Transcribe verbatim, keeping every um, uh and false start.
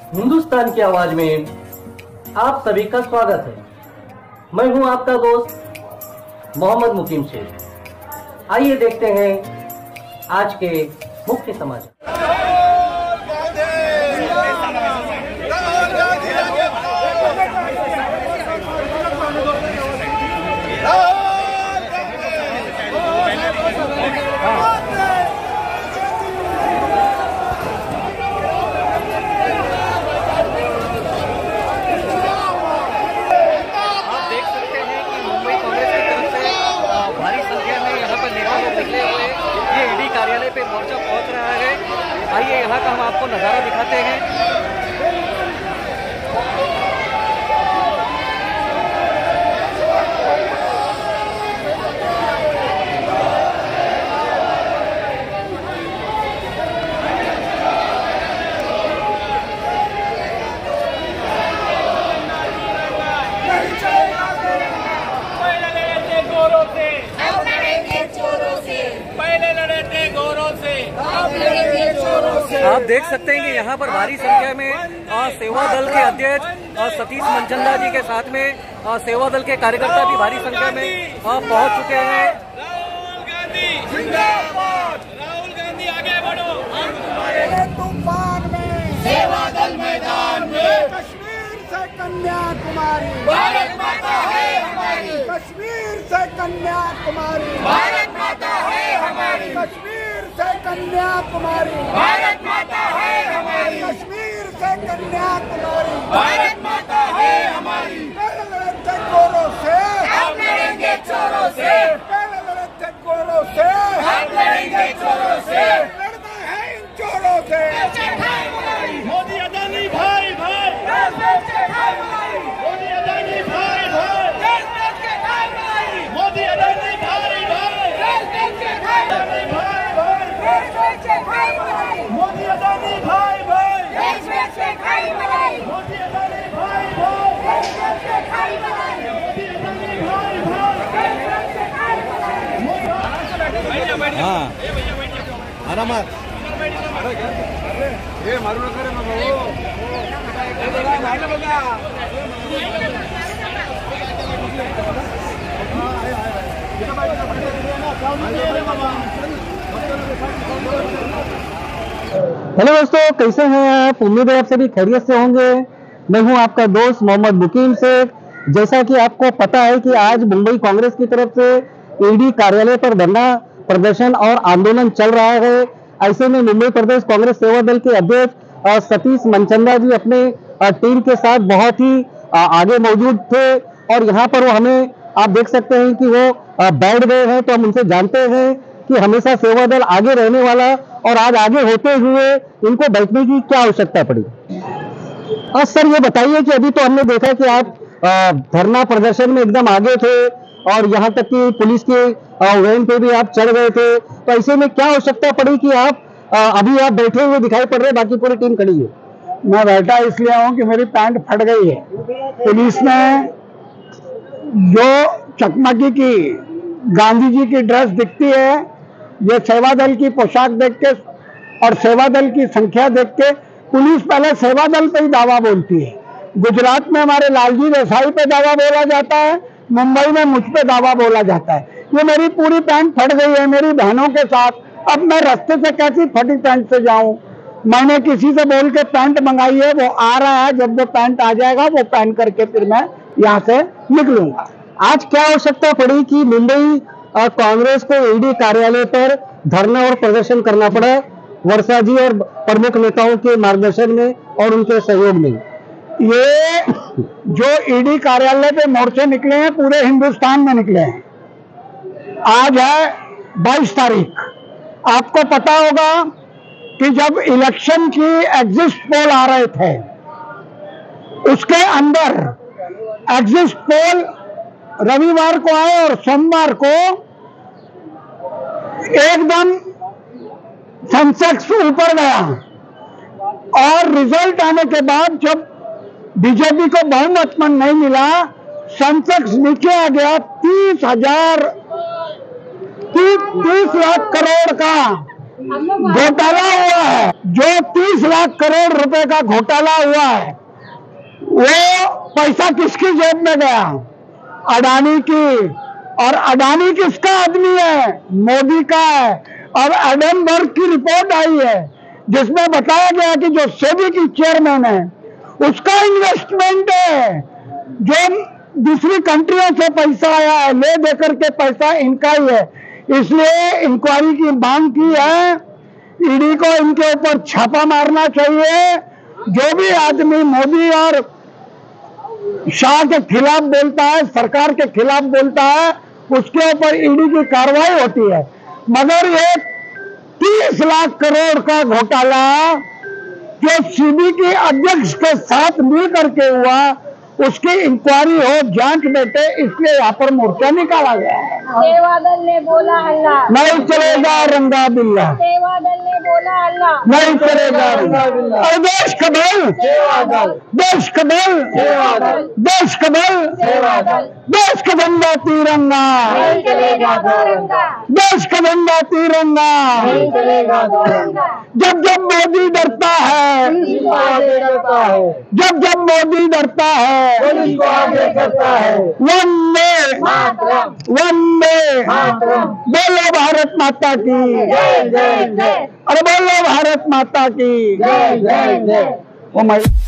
हिंदुस्तान की आवाज में आप सभी का स्वागत है। मैं हूं आपका दोस्त मोहम्मद मुकीम शेख। आइए देखते हैं आज के मुख्य समाचार। कार्यालय पे मोर्चा पहुंच रहा है। आइए यहाँ का हम आपको नजारा दिखाते हैं। आप देख सकते हैं कि यहाँ पर भारी संख्या में आ, सेवा दल के अध्यक्ष सतीश मनचंदा जी के साथ में आ, सेवा दल के कार्यकर्ता भी भारी संख्या में आ, पहुंच चुके हैं। राहुल गांधी जिंदाबाद, राहुल गांधी आगे बढ़ो। हम तुम्हारे तूफान में, सेवा दल मैदान में, कश्मीर से कन्याकुमारी, भारत माता है हमारी, कश्मीर से कन्याकुमारी, भारत माता है हमारी, कश्मीर से कन्याकुमारी, भारत माता है हमारी, कश्मीर से कन्याकुमारी, भारत माता है हमारी। पहले लड़े थे गोरों से, हम लड़ेंगे चोरों से, पहले लड़े थे गोरों से, हम लड़ेंगे चोरों से, लड़ना है इन चोरों से। मोदी अदानी भाई भाई, मोदी अदानी भाई भाई, मोदी अदानी भाई भाई, मोदी अदानी भाई भाई, मोदी अदानी भाई भाई। हाँ आराम ये मारू नका रे बाबा हेलो दोस्तों, कैसे हैं आप? उम्मीद है आप सभी खैरियत से होंगे। मैं हूं आपका दोस्त मोहम्मद मुकीम शेख। जैसा कि आपको पता है कि आज मुंबई कांग्रेस की तरफ से ईडी कार्यालय पर धरना प्रदर्शन और आंदोलन चल रहा है। ऐसे में मुंबई प्रदेश कांग्रेस सेवा दल के अध्यक्ष सतीश मनचंदा जी अपने टीम के साथ बहुत ही आगे मौजूद थे और यहाँ पर वो हमें आप देख सकते हैं कि वो बैठ गए हैं। तो हम उनसे जानते हैं कि हमेशा सेवा दल आगे रहने वाला और आज आगे होते हुए इनको बैठने की क्या आवश्यकता पड़ी। और सर ये बताइए कि अभी तो हमने देखा कि आप धरना प्रदर्शन में एकदम आगे थे और यहाँ तक कि पुलिस के वैन पे भी आप चढ़ गए थे, तो ऐसे में क्या आवश्यकता पड़ी कि आप अभी आप बैठे हुए दिखाई पड़ रहे, बाकी पूरी टीम खड़ी है? मैं बैठा इसलिए हूँ कि मेरी पैंट फट गई है। पुलिस ने जो चकमकी की गांधी जी की ड्रेस दिखती है, ये सेवा दल की पोशाक देख के और सेवा दल की संख्या देख के पुलिस पहले सेवा दल पे ही दावा बोलती है। गुजरात में हमारे लालजी देसाई पे दावा बोला जाता है, मुंबई में मुझ पे दावा बोला जाता है। ये मेरी पूरी पैंट फट गई है मेरी बहनों के साथ। अब मैं रास्ते से कैसी फटी पैंट से जाऊं? मैंने किसी से बोल के पैंट मंगाई है, वो आ रहा है। जब वो पैंट आ जाएगा वो पहन करके फिर मैं यहाँ से निकलूंगा। आज क्या आवश्यकता पड़ी कि मुंबई कांग्रेस को ईडी कार्यालय पर धरना और प्रदर्शन करना पड़ा वर्षा जी और प्रमुख नेताओं के मार्गदर्शन में और उनके सहयोग में? ये जो ईडी कार्यालय पे मोर्चे निकले हैं पूरे हिंदुस्तान में निकले हैं। आज है बाईस तारीख। आपको पता होगा कि जब इलेक्शन की एग्जिट पोल आ रहे थे उसके अंदर एग्जिट पोल रविवार को आए और सोमवार को एकदम सेंसेक्स ऊपर गया और रिजल्ट आने के बाद जब बीजेपी को बहुमत में नहीं मिला, सेंसेक्स नीचे आ गया तीस हजार तीस लाख करोड़ का घोटाला हुआ है। जो तीस लाख करोड़ रुपए का घोटाला हुआ है, वो पैसा किसकी जेब में गया? अडानी की। और अडानी किसका आदमी है? मोदी का है। और एडनबर्ग की रिपोर्ट आई है जिसमें बताया गया कि जो सेबी की चेयरमैन है उसका इन्वेस्टमेंट है, जो दूसरी कंट्रियों से पैसा आया है, ले देकर के पैसा इनका ही है। इसलिए इंक्वायरी की मांग की है। ईडी को इनके ऊपर छापा मारना चाहिए। जो भी आदमी मोदी और शाह के खिलाफ बोलता है, सरकार के खिलाफ बोलता है, उसके ऊपर ईडी की कार्रवाई होती है। मगर ये तीस लाख करोड़ का घोटाला जो सीबी के अध्यक्ष के साथ मिलकर के हुआ, उसकी इंक्वायरी हो, जांच बैठे, इसलिए यहाँ पर मोर्चा निकाला गया है। सेवादल ने बोला अल्लाह नहीं चलेगा रंगा बिल्ला, सेवादल ने बोला अल्लाह नहीं चलेगा रंगा बिल्ला। और देश का बल, देश का बल, देश का बल, देश का झंडा तिरंगा, नहीं चलेगा तिरंगा, देश का झंडा तिरंगा। नहीं चलेगा तिरंगा। जब जब मोदी डरता है, पुलिस को आगे करता है, जब जब मोदी डरता है, पुलिस को आगे करता है। वंदे मातरम, वंदे मातरम, बोलो भारत माता की, जय जय जय, अरे बोलो भारत माता की। जय जय जय। Oh my